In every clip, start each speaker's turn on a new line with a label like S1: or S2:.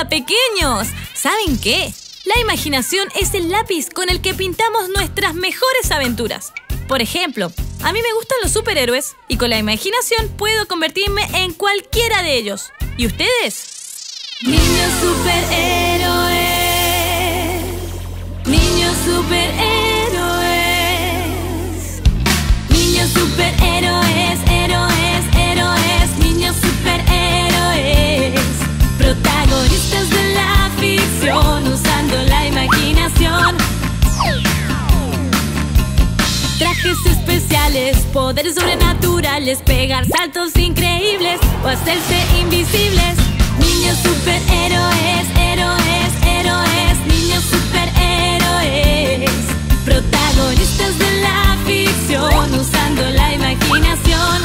S1: ¡Hola, pequeños! ¿Saben qué? La imaginación es el lápiz con el que pintamos nuestras mejores aventuras. Por ejemplo, a mí me gustan los superhéroes y con la imaginación puedo convertirme en cualquiera de ellos. ¿Y ustedes? Niños superhéroes. Niños superhéroes. Niños superhéroes, héroes, héroes. Niños superhéroes. Protagonistas de la ficción usando la imaginación. Trajes especiales, poderes sobrenaturales, pegar saltos increíbles o hacerse invisibles. Niños superhéroes, héroes, héroes. Niños superhéroes. Protagonistas de la ficción usando la imaginación.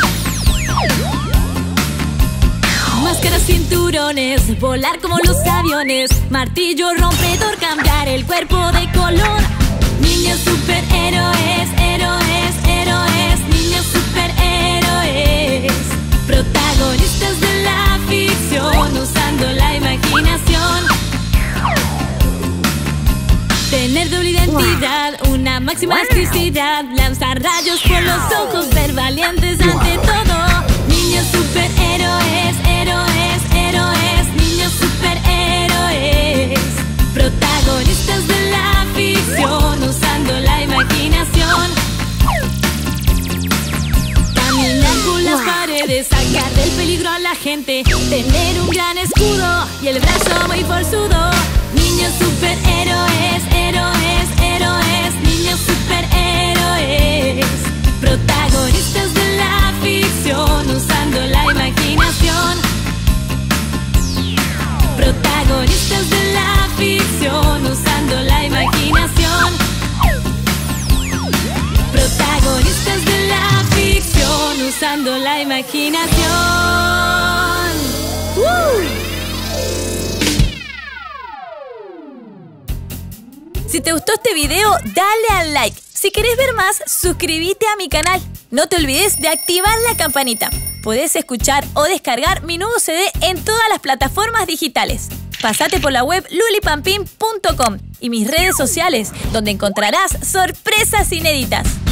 S1: Máscaras, cinturones, volar como los aviones. Martillo rompedor, cambiar el cuerpo de color. Niños superhéroes, héroes, héroes. Niños superhéroes. Protagonistas de la ficción usando la imaginación. Tener doble identidad, una máxima elasticidad. Lanzar rayos por los ojos, ser valientes ante todo. Niños superhéroes, héroes, héroes. Niños superhéroes. Protagonistas de la ficción usando la imaginación. Caminar por las paredes, sacar del peligro a la gente. Tener un gran escudo y el brazo muy forzudo. Niños superhéroes, héroes, héroes. Niños superhéroes. Protagonistas de la ficción usando la imaginación. Protagonistas de la ficción usando la imaginación. Protagonistas de la ficción usando la imaginación. Si te gustó este video, dale al like. Si querés ver más, suscríbete a mi canal. No te olvides de activar la campanita. Podés escuchar o descargar mi nuevo CD en todas las plataformas digitales. Pásate por la web lulipampín.com y mis redes sociales, donde encontrarás sorpresas inéditas.